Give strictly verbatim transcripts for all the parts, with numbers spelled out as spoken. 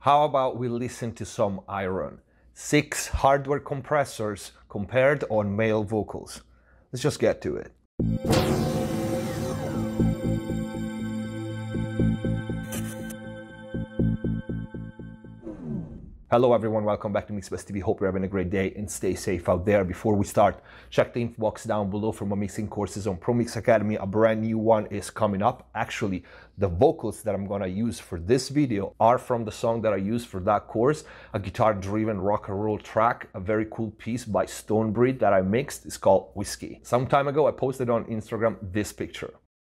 How about we listen to some Iron? Six hardware compressors compared on male vocals. Let's just get to it. Hello everyone, welcome back to MixBus T V. Hope you're having a great day and stay safe out there. Before we start, check the info box down below for my mixing courses on ProMix Academy. A brand new one is coming up. Actually, the vocals that I'm gonna use for this video are from the song that I used for that course, a guitar-driven rock and roll track, a very cool piece by Stonebreed that I mixed. It's called Whiskey. Some time ago, I posted on Instagram this picture.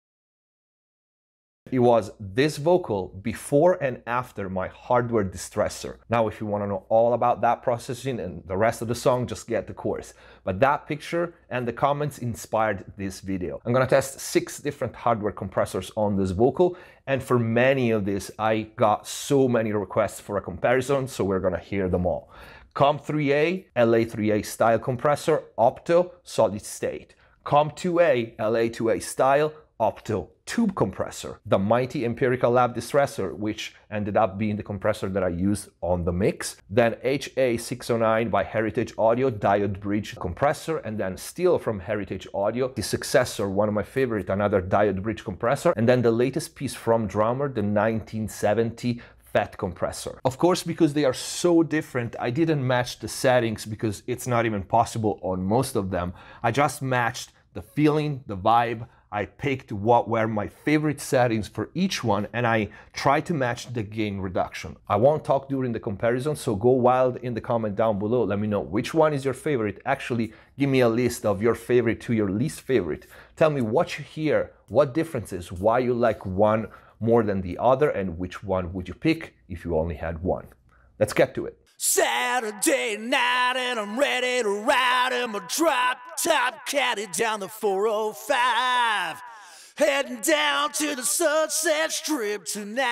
It was this vocal before and after my hardware distressor. Now, if you want to know all about that processing and the rest of the song, just get the course. But that picture and the comments inspired this video. I'm gonna test six different hardware compressors on this vocal, and for many of these, I got so many requests for a comparison, so we're gonna hear them all. Com three A, L A three A style compressor, Opto, solid state. Com two A, L A two A style, Opto tube compressor, the mighty Empirical Lab distressor, which ended up being the compressor that I used on the mix. Then H A six oh nine by Heritage Audio diode bridge compressor, and then still from Heritage Audio, the successor, one of my favorite, another diode bridge compressor, and then the latest piece from Drummer, the nineteen seventy F E T compressor. Of course, because they are so different, I didn't match the settings because it's not even possible on most of them. I just matched the feeling, the vibe. I picked what were my favorite settings for each one, and I tried to match the gain reduction. I won't talk during the comparison, so go wild in the comment down below. Let me know which one is your favorite. Actually, give me a list of your favorite to your least favorite. Tell me what you hear, what differences, why you like one more than the other, and which one would you pick if you only had one. Let's get to it. Saturday night and I'm ready to ride in my drop top caddy down the four oh five, heading down to the Sunset Strip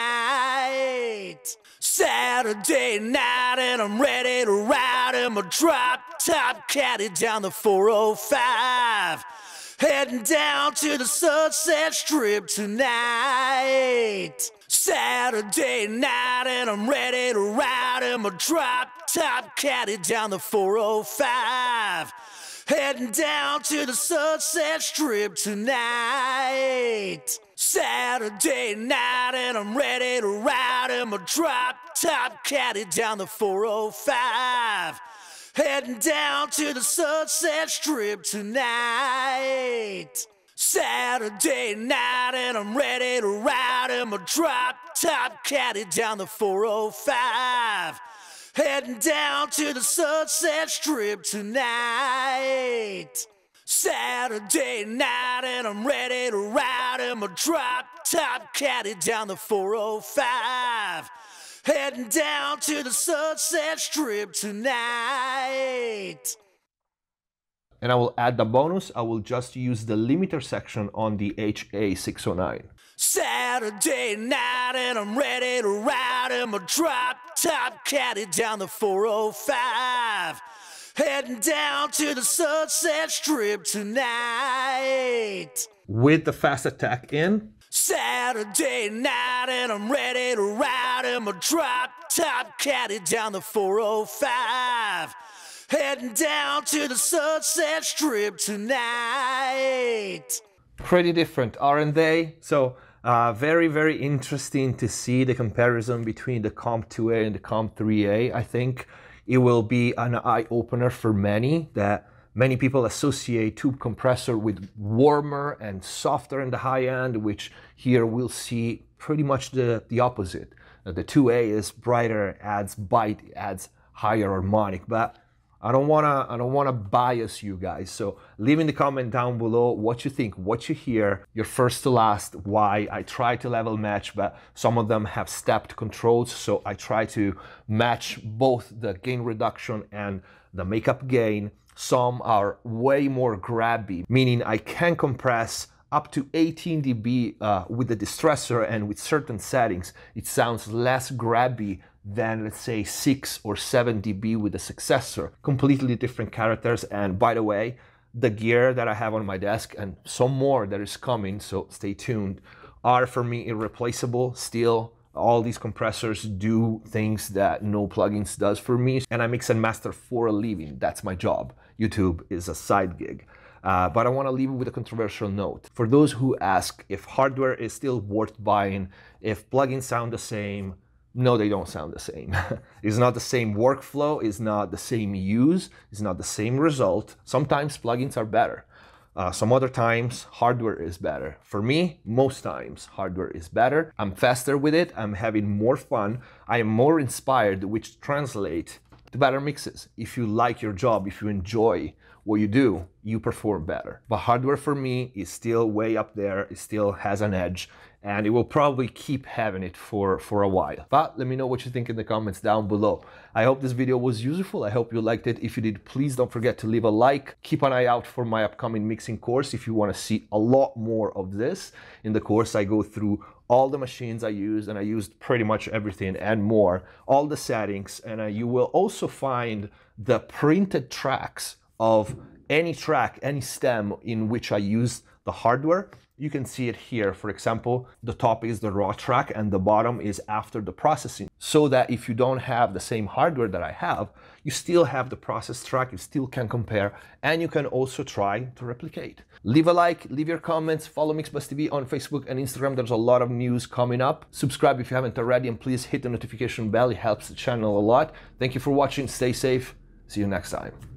tonight. Saturday night and I'm ready to ride in my drop top caddy down the four oh five, heading down to the Sunset Strip tonight. Saturday night and I'm ready to ride in my drop top caddy down the four oh five, heading down to the Sunset Strip tonight. Saturday night and I'm ready to ride in my drop top caddy down the four oh five, heading down to the Sunset Strip tonight. Saturday night and I'm ready to ride in my drop top caddy down the four oh five, heading down to the Sunset Strip tonight. Saturday night and I'm ready to ride in my drop top caddy down the four oh five, heading down to the Sunset Strip tonight. And I will add the bonus. I will just use the limiter section on the H A six oh nine. Saturday night and I'm ready to ride in my drop top caddy down the four oh five, heading down to the Sunset Strip tonight. With the fast attack in. Saturday night and I'm ready to ride in my drop top caddy down the four oh five, heading down to the Sunset Strip tonight. Pretty different, aren't they? So uh, very, very interesting to see the comparison between the Com two A and the Com three A. I think it will be an eye-opener for many, that many people associate tube compressor with warmer and softer in the high end, which here we'll see pretty much the, the opposite. Uh, the two A is brighter, adds bite, adds higher harmonic, but I don't wanna I don't wanna bias you guys. So leave in the comment down below what you think, what you hear, your first to last, why. I try to level match, but some of them have stepped controls, so I try to match both the gain reduction and the makeup gain. Some are way more grabby, meaning I can compress up to eighteen D B uh, with the distressor, and with certain settings it sounds less grabby than, let's say, six or seven D B with the successor. Completely different characters. And by the way, the gear that I have on my desk and some more that is coming, so stay tuned, are for me irreplaceable. Still All these compressors do things that no plugins does for me, and I mix and master for a living. That's my job. YouTube is a side gig. Uh, but I want to leave it with a controversial note. For those who ask if hardware is still worth buying, if plugins sound the same, no, they don't sound the same. It's not the same workflow, it's not the same use, it's not the same result. Sometimes plugins are better. Uh, some other times, hardware is better. For me, most times, hardware is better. I'm faster with it, I'm having more fun, I am more inspired, which translates to better mixes. If you like your job, if you enjoy what you do, you perform better. But hardware for me is still way up there, it still has an edge, and it will probably keep having it for, for a while. But let me know what you think in the comments down below. I hope this video was useful, I hope you liked it. If you did, please don't forget to leave a like. Keep an eye out for my upcoming mixing course if you want to see a lot more of this. In the course, I go through all the machines I use, and I used pretty much everything and more, all the settings, and uh, you will also find the printed tracks of any track, any stem in which I use the hardware. You can see it here. For example, the top is the raw track and the bottom is after the processing. So that if you don't have the same hardware that I have, you still have the process track, you still can compare, and you can also try to replicate. Leave a like, leave your comments, follow MixBuzz T V on Facebook and Instagram. There's a lot of news coming up. Subscribe if you haven't already, and please hit the notification bell. It helps the channel a lot. Thank you for watching. Stay safe. See you next time.